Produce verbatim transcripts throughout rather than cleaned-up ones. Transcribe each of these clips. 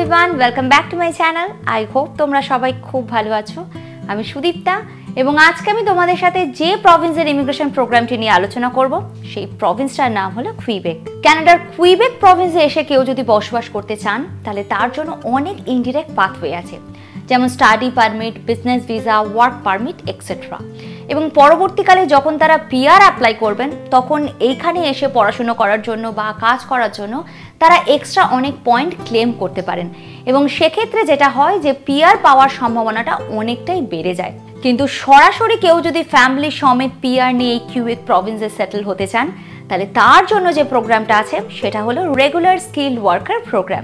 Everyone welcome back to my channel. I hope तुम्हारा सबाई खूब भालो आछो। आमी सुदीप्ता एबं आज के आमी तोमादेर साथे जे प्रविन्सेर इमिग्रेशन प्रोग्रामटी निये आलोचना करब सेई प्रविन्सटार नाम हलो क्विबेक। क्यानाडार क्विबेक प्रविन्से एसे केउ जोदि बसबास करते चान ताहले तार जोन्नो अनेक इनडिरेक्ट पाथवे आछे, जेमन study permit, business visa, work permit etcetera. এবং পরবর্তীকালে যখন তারা পিআর অ্যাপ্লাই করবেন তখন এইখানে এসে পড়াশোনা করার জন্য বা কাজ করার জন্য তারা এক্সট্রা অনেক পয়েন্ট ক্লেম করতে পারেন এবং সেক্ষেত্রে যেটা হয় যে পিআর পাওয়ার সম্ভাবনাটা অনেকটাই বেড়ে যায়। কিন্তু সরাসরি কেউ যদি ফ্যামিলি সমেত পিআর নিয়ে এই কিউবেক প্রভিন্সে সেটেল হতে চান তাহলে তার জন্য যে প্রোগ্রামটা আছে সেটা হলো রেগুলার স্কিলড ওয়ার্কার প্রোগ্রাম।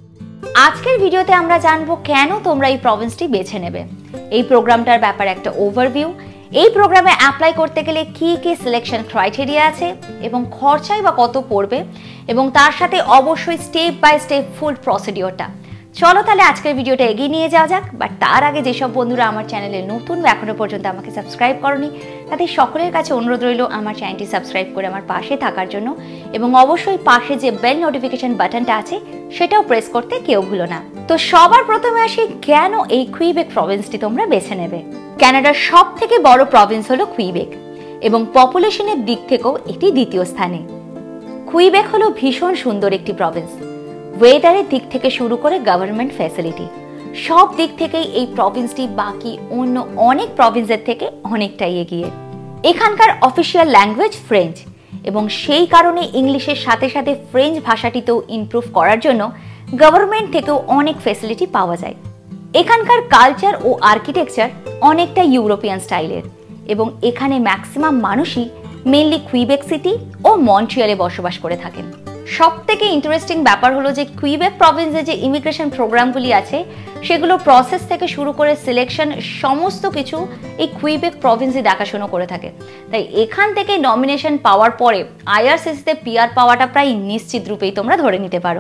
আজকের ভিডিওতে আমরা জানবো কেন তোমরা এই প্রভিন্সটি বেছে নেবে, এই প্রোগ্রামটার ব্যাপারে একটা ওভারভিউ, এই প্রোগ্রামে অ্যাপ্লাই করতে গেলে কি কি সিলেকশন ক্রাইটেরিয়া আছে এবং খরচাই বা কত পড়বে এবং তার সাথে অবশ্যই স্টেপ বাই স্টেপ ফুল প্রসিডিওরটা। চলো তাহলে আজকের ভিডিওটা এগিয়ে নিয়ে যাওয়া যাক। বাট তার আগে যেসব বন্ধুরা আমার চ্যানেলে নতুন বা এখনো পর্যন্ত আমাকে সাবস্ক্রাইব করনি তাদের সকলের কাছে অনুরোধ রইল আমার চ্যানেলটি সাবস্ক্রাইব করে আমার পাশে থাকার জন্য এবং অবশ্যই পাশে যে বেল নোটিফিকেশন বাটনটা আছে সেটাও প্রেস করতে কেউ ভুলো না। তো সবার প্রথমে আসি কেন এই কুইবেক প্রভিন্সটি তোমরা বেছে নেবে। ক্যানাডার সব থেকে বড় প্রভিন্স হলো কুইবেক এবং পপুলেশনের দিক থেকেও এটি দ্বিতীয় স্থানে। কুইবেক হলো ভীষণ সুন্দর একটি প্রভিন্স। ওয়েদারের দিক থেকে শুরু করে গভর্নমেন্ট ফ্যাসিলিটি সব দিক থেকেই এই প্রভিন্সটি বাকি অন্য অনেক প্রভিন্সের থেকে অনেকটাই এগিয়ে। এখানকার অফিসিয়াল ল্যাঙ্গুয়েজ ফ্রেঞ্চ এবং সেই কারণে ইংলিশের সাথে সাথে ফ্রেঞ্চ ভাষাটিতেও ইমপ্রুভ করার জন্য গভর্নমেন্ট থেকেও অনেক ফ্যাসিলিটি পাওয়া যায়। এখানকার কালচার ও আর্কিটেকচার অনেকটা ইউরোপিয়ান স্টাইলের এবং এখানে ম্যাক্সিমাম মানুষই মেনলি কুইবেক সিটি ও মন্ট্রিয়ালে বসবাস করে থাকেন। সব থেকে ইন্টারেস্টিং ব্যাপার হলো যে কুইবেক প্রভিন্সে যে ইমিগ্রেশন প্রোগ্রামগুলি আছে সেগুলো প্রসেস থেকে শুরু করে সিলেকশন সমস্ত কিছু এই কুইবেক প্রভিন্সে দেখাশোনা করে থাকে। তাই এখান থেকে নমিনেশন পাওয়ার পরে আইআরসিসিতে পিআর পাওয়াটা প্রায় নিশ্চিত রূপেই তোমরা ধরে নিতে পারো।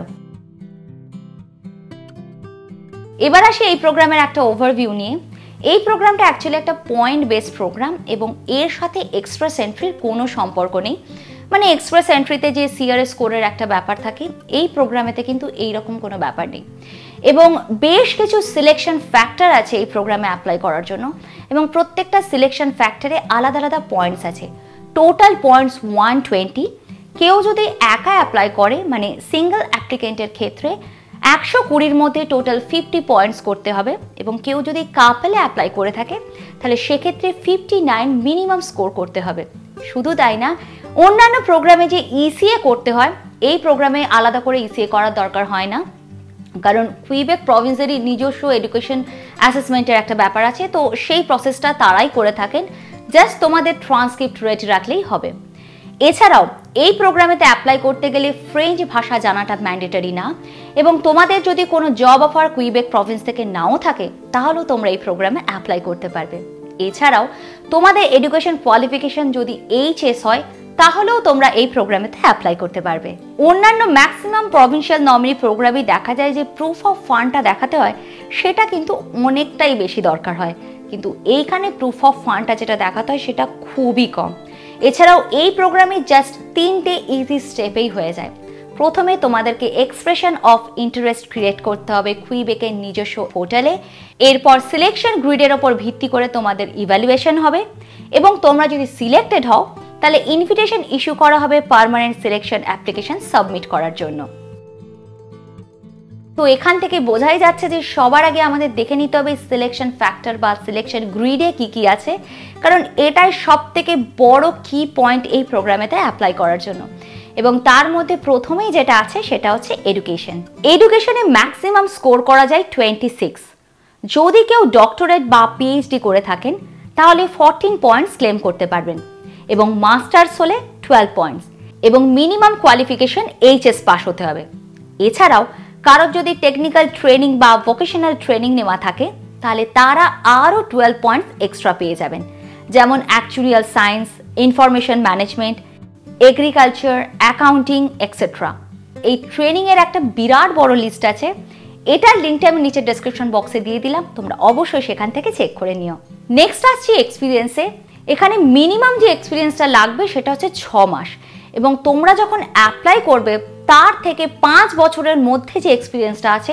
এবার আসি এই প্রোগ্রামের একটা ওভারভিউ নিয়ে। এই প্রোগ্রামটা অ্যাকচুয়ালি একটা পয়েন্ট বেসড প্রোগ্রাম এবং এর সাথে এক্সপ্রেস এন্ট্রির কোনো সম্পর্ক নেই। মানে এক্সপ্রেস এন্ট্রিতে যে সিআরএস স্কোরের একটা ব্যাপার থাকে এই প্রোগ্রামেতে কিন্তু এইরকম কোনো ব্যাপার নেই এবং বেশ কিছু সিলেকশন ফ্যাক্টর আছে এই প্রোগ্রামে অ্যাপ্লাই করার জন্য এবং প্রত্যেকটা সিলেকশন ফ্যাক্টরে আলাদা আলাদা পয়েন্টস আছে। Total points one twenty. কেউ যদি একা অ্যাপ্লাই করে মানে সিঙ্গেল অ্যাপ্লিকেন্টের ক্ষেত্রে একশো কুড়ির মধ্যে টোটাল ফিফটি পয়েন্টস করতে হবে এবং কেউ যদি কাপেলে অ্যাপ্লাই করে থাকে তাহলে সেক্ষেত্রে ফিফটি নাইন মিনিমাম স্কোর করতে হবে। শুধু তাই না, অন্যান্য প্রোগ্রামে যে ইসিএ করতে হয় এই প্রোগ্রামে আলাদা করে ইসিএ করার দরকার হয় না, কারণ কুইবেক প্রভিন্সেরই নিজস্ব এডুকেশন অ্যাসেসমেন্টের একটা ব্যাপার আছে, তো সেই প্রসেসটা তারাই করে থাকেন। জাস্ট তোমাদের ট্রান্সক্রিপ্ট রেডি রাখলেই হবে। এছাড়াও এই প্রোগ্রামেতে অ্যাপ্লাই করতে গেলে ফ্রেঞ্চ ভাষা জানাটা ম্যান্ডেটরি না এবং তোমাদের যদি কোনো জব অফার কুইবেক প্রভিন্স থেকে নাও থাকে তাহলেও তোমরা এই প্রোগ্রামে অ্যাপ্লাই করতে পারবে। এছাড়াও তোমাদের এডুকেশন কোয়ালিফিকেশন যদি এইচএস হয় তাহলেও তোমরা এই প্রোগ্রামেতে অ্যাপ্লাই করতে পারবে। অন্যান্য ম্যাক্সিমাম প্রভিন্সিয়াল নমিনি প্রোগ্রামে দেখা যায় যে প্রুফ অফ ফান্ডটা দেখাতে হয়, সেটা কিন্তু অনেকটাই বেশি দরকার হয়, কিন্তু এইখানে প্রুফ অফ ফান্ডটা যেটা দেখাতে হয় সেটা খুবই কম। এছাড়াও এই প্রোগ্রামে জাস্ট তিনটে ইজি স্টেপেই হয়ে যায়। প্রথমে তোমাদেরকে এক্সপ্রেশন অফ ইন্টারেস্ট ক্রিয়েট করতে হবে কুইবেকের নিজস্ব পোর্টালে। এরপর সিলেকশন গ্রিডের ওপর ভিত্তি করে তোমাদের ইভ্যালুয়েশন হবে এবং তোমরা যদি সিলেক্টেড হও তাহলে ইনভিটেশন ইস্যু করা হবে পার্মানেন্ট সিলেকশন অ্যাপ্লিকেশন সাবমিট করার জন্য। তো এখান থেকে বোঝাই যাচ্ছে যে সবার আগে আমাদের দেখে নিতে হবে সিলেকশন ফ্যাক্টর বা সিলেকশন গ্রিডে কি কি আছে, কারণ এটাই সব থেকে বড় কি পয়েন্ট এই প্রোগ্রামেতে অ্যাপ্লাই করার জন্য। এবং তার মধ্যে প্রথমেই যেটা আছে সেটা হচ্ছে এডুকেশন। এডুকেশনে ম্যাক্সিমাম স্কোর করা যায় টোয়েন্টি সিক্স। যদি কেউ ডক্টরেট বা পিএইচডি করে থাকেন তাহলে ফোরটিন পয়েন্টস ক্লেম করতে পারবেন এবং মাস্টার্স হলে টুয়েলভ পয়েন্টস এবং মিনিমাম কোয়ালিফিকেশন এইচএস পাস হতে হবে। এছাড়াও কারোর যদি টেকনিক্যাল ট্রেনিং বা ভোকেশনাল ট্রেনিং নেওয়া থাকে তাহলে তারা আরও টুয়েলভ পয়েন্টস এক্সট্রা পেয়ে যাবেন, যেমন actuarial science, information management, agriculture, accounting etcetera. এই ট্রেনিংয়ের একটা বিরাট বড় লিস্ট আছে, এটার লিঙ্কটা আমি নিচের ডেসক্রিপশন বক্সে দিয়ে দিলাম, তোমরা অবশ্যই সেখান থেকে চেক করে নিও। নেক্সট আসছি এক্সপিরিয়েন্সে। এখানে মিনিমাম যে এক্সপিরিয়েন্সটা লাগবে সেটা হচ্ছে ছ মাস এবং তোমরা যখন অ্যাপ্লাই করবে তার থেকে পাঁচ বছরের মধ্যে যে এক্সপিরিয়েন্সটা আছে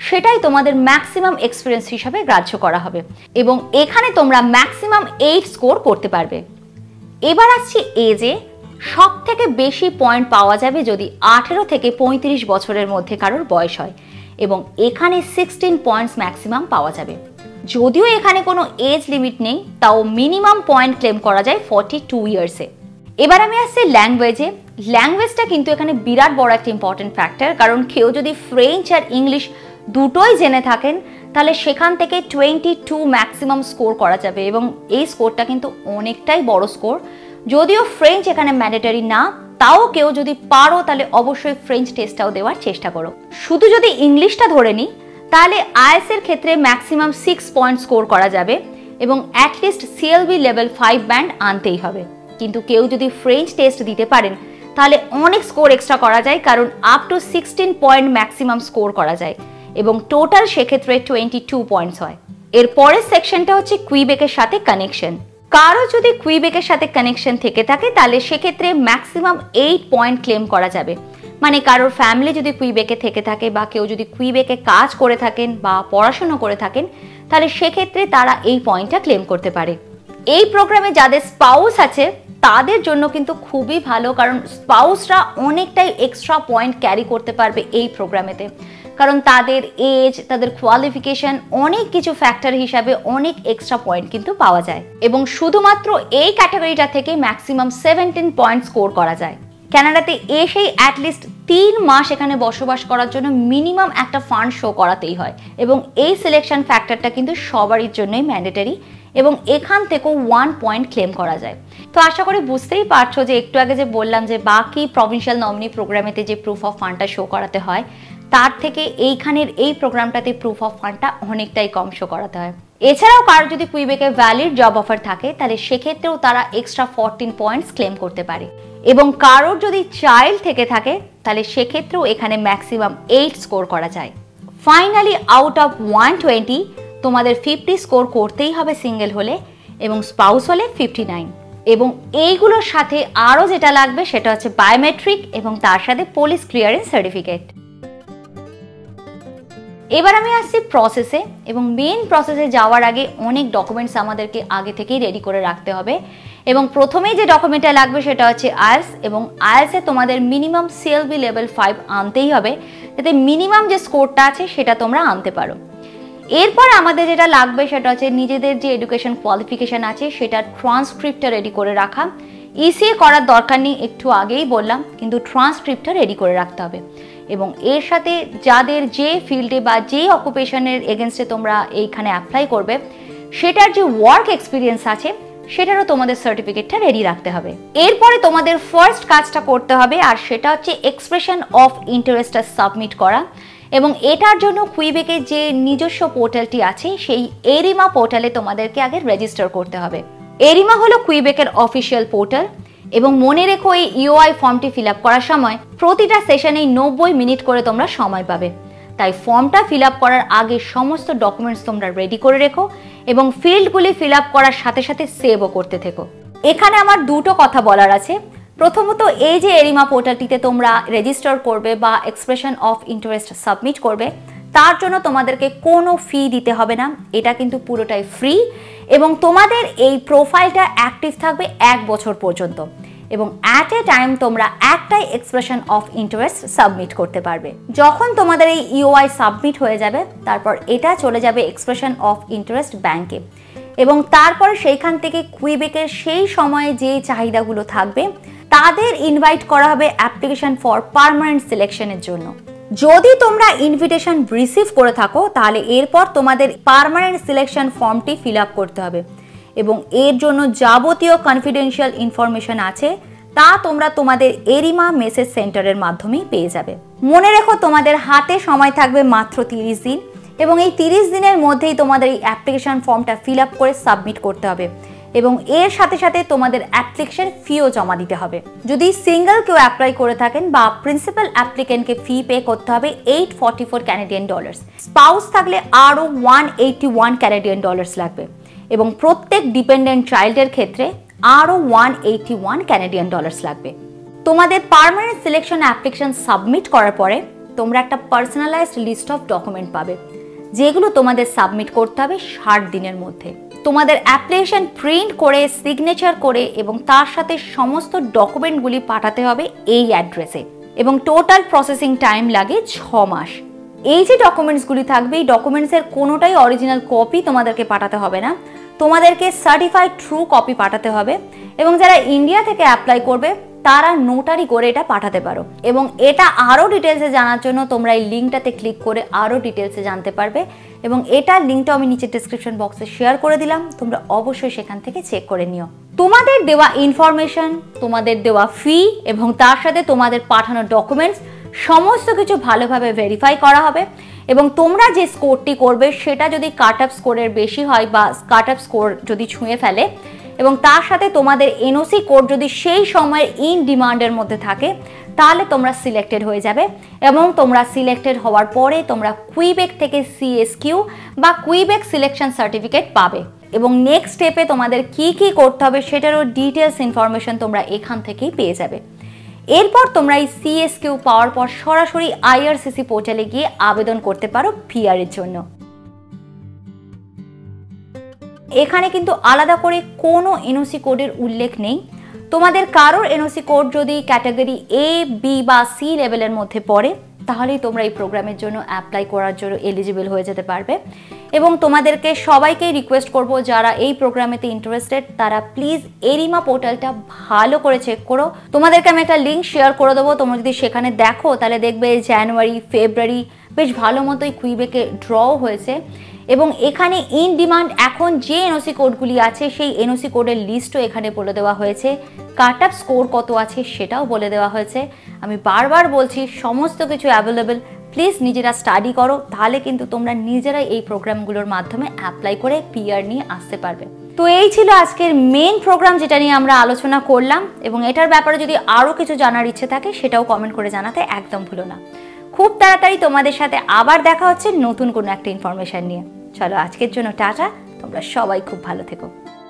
সেটাই তোমাদের ম্যাক্সিমাম এক্সপিরিয়েন্স হিসাবে গ্রাহ্য করা হবে এবং এখানে তোমরা ম্যাক্সিমাম এইট স্কোর করতে পারবে। এবার আসছি এজে। সব থেকে বেশি পয়েন্ট পাওয়া যাবে যদি আঠেরো থেকে পঁয়ত্রিশ বছরের মধ্যে কারোর বয়স হয় এবং এখানে সিক্সটিন পয়েন্টস ম্যাক্সিমাম পাওয়া যাবে। যদিও এখানে কোনো এজ লিমিট নেই, তাও মিনিমাম পয়েন্ট ক্লেম করা যায় ফর্টি টু ইয়ার্সে। এবার আমি আসছি ল্যাঙ্গুয়েজে। ল্যাঙ্গুয়েজটা কিন্তু এখানে বিরাট বড় একটা ইম্পর্টেন্ট ফ্যাক্টর, কারণ কেউ যদি ফ্রেঞ্চ আর ইংলিশ দুটোই জেনে থাকেন তাহলে সেখান থেকে টোয়েন্টি টু ম্যাক্সিমাম স্কোর করা যাবে এবং এই স্কোরটা কিন্তু অনেকটাই বড় স্কোর। যদিও ফ্রেঞ্চ এখানে ম্যান্ডেটরি না, তাও কেউ যদি পারো তাহলে অবশ্যই ফ্রেঞ্চ টেস্টটাও দেওয়ার চেষ্টা করো। শুধু যদি ইংলিশটা ধরে নিই তাহলে আইএলটিএস এর ক্ষেত্রে ম্যাক্সিমাম সিক্স পয়েন্ট স্কোর করা যাবে এবং at least CLB level five band আনতেই হবে। কিন্তু কেউ যদি ফ্রেঞ্চ টেস্ট দিতে পারেন তাহলে অনেক স্কোর এক্সট্রা করা যায়, কারণ up to sixteen point maximum score করা যায় এবং টোটাল সেক্ষেত্রে টোয়েন্টি টু পয়েন্টস হয়। এর পরের সেকশনটা হচ্ছে কুইবেকের সাথে কানেকশন। কারো যদি কুইবেকের সাথে কানেকশন থেকে থাকে তাহলে সেক্ষেত্রে ম্যাক্সিমাম এইট পয়েন্ট ক্লেম করা যাবে। মানে কারোর ফ্যামিলি যদি কুইবেকে থেকে থাকে বা কেউ যদি কুইবেকে কাজ করে থাকেন বা পড়াশোনা করে থাকেন তাহলে সেক্ষেত্রে তারা এই পয়েন্টটা ক্লেম করতে পারে। এই প্রোগ্রামে যাদের স্পাউস আছে তাদের জন্য কিন্তু খুবই ভালো, কারণ স্পাউসরা অনেকটাই এক্সট্রা পয়েন্ট ক্যারি করতে পারবে এই প্রোগ্রামেতে, কারণ তাদের এজ, তাদের কোয়ালিফিকেশন, অনেক কিছু ফ্যাক্টর হিসাবে অনেক এক্সট্রা পয়েন্ট কিন্তু পাওয়া যায় এবং শুধুমাত্র এই ক্যাটাগরিটা থেকে ম্যাক্সিমাম সেভেন্টিন পয়েন্ট স্কোর করা যায়। কানাডাতে এসেই অ্যাটলিস্ট তিন মাস এখানে বসবাস করার জন্য মিনিমাম একটা ফান্ড শো করাতেই হয় এবং এই সিলেকশন ফ্যাক্টরটা কিন্তু সবারই জন্যই ম্যান্ডেটরি এবং এখান থেকেও ওয়ান পয়েন্ট ক্লেম করা যায়। তো আশা করি বুঝতেই পারছো যে একটু আগে যে বললাম যে বাকি প্রভিন্সিয়াল নমিনি প্রোগ্রামেতে যে প্রুফ অফ ফান্ডটা শো করাতে হয় তার থেকে এইখানের এই প্রোগ্রামটাতে প্রুফ অফ ফান্ডটা অনেকটাই কম শো করাতে হয়। এছাড়াও কারো যদি কুইবেকে ভ্যালিড জব অফার থাকে তাহলে সেক্ষেত্রেও তারা এক্সট্রা ফোরটিন পয়েন্টস ক্লেম করতে পারে এবং কারোর যদি চাইল্ড থেকে থাকে তাহলে সেক্ষেত্রেও এখানে ম্যাক্সিমাম এইট স্কোর করা যায়। Finally out of one twenty তোমাদের ফিফটি স্কোর করতেই হবে সিঙ্গেল হলে এবং স্পাউস হলে ফিফটি নাইন এবং এইগুলোর সাথে আরও যেটা লাগবে সেটা হচ্ছে বায়োমেট্রিক এবং তার সাথে পুলিশ ক্লিয়ারেন্স সার্টিফিকেট। এবার আমি আসছি প্রসেসে এবং মেন প্রসেসে যাওয়ার আগে অনেক ডকুমেন্টস আমাদেরকে আগে থেকেই রেডি করে রাখতে হবে এবং প্রথমেই যে ডকুমেন্টটা লাগবে সেটা হচ্ছে আইএলটিএস এবং আইএলটিএস এ তোমাদের মিনিমাম সিএলবি লেভেল ফাইভ আনতেই হবে, যাতে মিনিমাম যে স্কোরটা আছে সেটা তোমরা আনতে পারো। এরপর আমাদের যেটা লাগবে সেটা হচ্ছে নিজেদের যে এডুকেশন কোয়ালিফিকেশন আছে সেটার ট্রান্সক্রিপ্টটা রেডি করে রাখা। ইসিএ করার দরকার নেই, একটু আগেই বললাম, কিন্তু ট্রান্সক্রিপ্টটা রেডি করে রাখতে হবে এবং এর সাথে যাদের যে ফিল্ডে বা যে অকুপেশনের এগেনস্টে তোমরা এইখানে অ্যাপ্লাই করবে সেটার যে ওয়ার্ক এক্সপিরিয়েন্স আছে সেটারও তোমাদের সার্টিফিকেটটা রেডি রাখতে হবে। এরপরে তোমাদের ফার্স্ট কাজটা করতে হবে আর সেটা হচ্ছে এক্সপ্রেশন অফ ইন্টারেস্টটা সাবমিট করা এবং এটার জন্য কুইবেকের যে নিজস্ব পোর্টালটি আছে সেই এরিমা পোর্টালে তোমাদেরকে আগে রেজিস্টার করতে হবে। এরিমা হলো কুইবেকের অফিসিয়াল পোর্টাল এবং মনে রেখো এই ইউআই ফর্মটি ফিল আপ করার সময় প্রতিটা সেশনেই নব্বই মিনিট করে তোমরা সময় পাবে, তাই ফর্মটা ফিল আপ করার আগে সমস্ত ডকুমেন্টস তোমরা রেডি করে রেখো এবং ফিল্ডগুলি ফিল আপ করার সাথে সাথে সেভও করতে থেকো। এখানে আমার দুটো কথা বলার আছে। প্রথমত, এই যে এরিমা পোর্টালটিতে তোমরা রেজিস্টার করবে বা এক্সপ্রেশন অফ ইন্টারেস্ট সাবমিট করবে তার জন্য তোমাদেরকে কোনো ফি দিতে হবে না, এটা কিন্তু পুরোটাই ফ্রি এবং তোমাদের এই প্রোফাইলটা অ্যাক্টিভ থাকবে এক বছর পর্যন্ত এবং অ্যাট এ টাইম তোমরা একটাই এক্সপ্রেশন অফ ইন্টারেস্ট সাবমিট করতে পারবে। যখন তোমাদের এই ইউআই সাবমিট হয়ে যাবে তারপর এটা চলে যাবে এক্সপ্রেশন অফ ইন্টারেস্ট ব্যাংকে এবং তারপরে সেইখান থেকে কুইবেকের সেই সময়ে যে চাহিদাগুলো থাকবে তাদের ইনভাইট করা হবে অ্যাপ্লিকেশন ফর পার্মানেন্ট সিলেকশনের জন্য। যদি তোমরা ইনভিটেশন রিসিভ করে থাকো তাহলে এরপর তোমাদের পার্মানেন্ট সিলেকশন ফর্মটি ফিল আপ করতে হবে এবং এর জন্য যাবতীয় কনফিডেন্সিয়াল ইনফরমেশন আছে তা তোমরা তোমাদের এরিমা মেসেজ সেন্টারের মাধ্যমেই পেয়ে যাবে। মনে রেখো তোমাদের হাতে সময় থাকবে মাত্র তিরিশ দিন এবং এই তিরিশ দিনের মধ্যেই তোমাদের এই অ্যাপ্লিকেশন ফর্মটা ফিল আপ করে সাবমিট করতে হবে এবং এর সাথে সাথে তোমাদের অ্যাপ্লিকেশন ফিও জমা দিতে হবে। যদি সিঙ্গেল কেউ অ্যাপ্লাই করে থাকেন বা প্রিন্সিপাল অ্যাপ্লিকেন্টকে ফি পে করতে হবে eight forty four Canadian dollars, spouse থাকলে আরও one eighty one Canadian dollars লাগবে এবং প্রত্যেক ডিপেন্ডেন্ট চাইল্ডের ক্ষেত্রে আরও one eighty one Canadian dollars লাগবে। তোমাদের পার্মানেন্ট সিলেকশন অ্যাপ্লিকেশন সাবমিট করার পরে তোমরা একটা পার্সোনালাইজড লিস্ট অফ ডকুমেন্ট পাবে, যেগুলো তোমাদের সাবমিট করতে হবে ষাট দিনের মধ্যে। তোমাদের অ্যাপ্লিকেশন প্রিন্ট করে সিগনেচার করে এবং তার সাথে সমস্ত ডকুমেন্টগুলি পাঠাতে হবে এই অ্যাড্রেসে, এবং টোটাল প্রসেসিং টাইম লাগে ছ মাস। এই যে ডকুমেন্টসগুলি থাকবে, এই ডকুমেন্টসের কোনোটাই অরিজিনাল কপি তোমাদেরকে পাঠাতে হবে না, তোমাদেরকে সার্টিফাইড ট্রু কপি পাঠাতে হবে। এবং যারা ইন্ডিয়া থেকে অ্যাপ্লাই করবে তারা নোটারি করে এটা পাঠাতে পারো। এবং এটা আরও ডিটেলসে জানার জন্য তোমরা এই লিঙ্কটাতে ক্লিক করে আরও ডিটেলসে জানতে পারবে, এবং এটার লিঙ্কটাও আমি নিচে ডিসক্রিপশন বক্সে শেয়ার করে দিলাম, তোমরা অবশ্যই সেখান থেকে চেক করে নিও। তোমাদের দেওয়া ইনফরমেশন, তোমাদের দেওয়া ফি এবং তার সাথে তোমাদের পাঠানো ডকুমেন্টস সমস্ত কিছু ভালোভাবে ভেরিফাই করা হবে, এবং তোমরা যে স্কোরটি করবে সেটা যদি কাট অফ স্কোরের বেশি হয় বা কাট অফ স্কোর যদি ছুঁয়ে ফেলে, এবং তার সাথে তোমাদের এনওসি কোড যদি সেই সময়ের ইন ডিমান্ডের মধ্যে থাকে, তাহলে তোমরা সিলেক্টেড হয়ে যাবে। এবং তোমরা সিলেক্টেড হওয়ার পরে তোমরা কুইবেক থেকে সিএসকিউ বা কুইবেক সিলেকশন সার্টিফিকেট পাবে, এবং নেক্সট স্টেপে তোমাদের কি কি করতে হবে সেটারও ডিটেলস ইনফরমেশন তোমরা এখান থেকেই পেয়ে যাবে। এরপর তোমরা এই সিএসকিউ পাওয়ার পর সরাসরি আইআরসিসি পোর্টালে গিয়ে আবেদন করতে পারো পিআর এর জন্য। এখানে কিন্তু আলাদা করে কোনো এনওসি কোডের উল্লেখ নেই। তোমাদের কারোর এনওসি কোড যদি ক্যাটাগরি এ, বি বা সি লেভেলের মধ্যে পড়ে, তাহলেই তোমরা এই প্রোগ্রামের জন্য অ্যাপ্লাই করার জন্য এলিজিবল হয়ে যেতে পারবে। এবং তোমাদেরকে সবাইকে রিকোয়েস্ট করব, যারা এই প্রোগ্রামেতে ইন্টারেস্টেড তারা প্লিজ এরিমা পোর্টালটা ভালো করে চেক করো। তোমাদেরকে আমি একটা লিঙ্ক শেয়ার করে দেবো, তোমরা যদি সেখানে দেখো তাহলে দেখবে জানুয়ারি, ফেব্রুয়ারি বেশ ভালো মতোই কুইবেকে ড্রও হয়েছে, এবং এখানে ইন ডিমান্ড এখন যে এনওসি কোডগুলি আছে সেই এনওসি কোডের লিস্টও এখানে বলে দেওয়া হয়েছে, কাট অফ স্কোর কত আছে সেটাও বলে দেওয়া হয়েছে। আমি বারবার বলছি সমস্ত কিছু অ্যাভেলেবেল, প্লিজ নিজেরা স্টাডি করো, তাহলে কিন্তু তোমরা নিজেরাই এই প্রোগ্রামগুলোর মাধ্যমে অ্যাপ্লাই করে পিআর নিয়ে আসতে পারবে। তো এই ছিল আজকের মেন প্রোগ্রাম যেটা নিয়ে আমরা আলোচনা করলাম, এবং এটার ব্যাপারে যদি আরও কিছু জানার ইচ্ছে থাকে সেটাও কমেন্ট করে জানাতে একদম ভুলো না। খুব তাড়াতাড়ি তোমাদের সাথে আবার দেখা হচ্ছে নতুন কোনো একটা ইনফরমেশন নিয়ে। চলো আজকের জন্য টাটা, তোমরা সবাই খুব ভালো থেকো।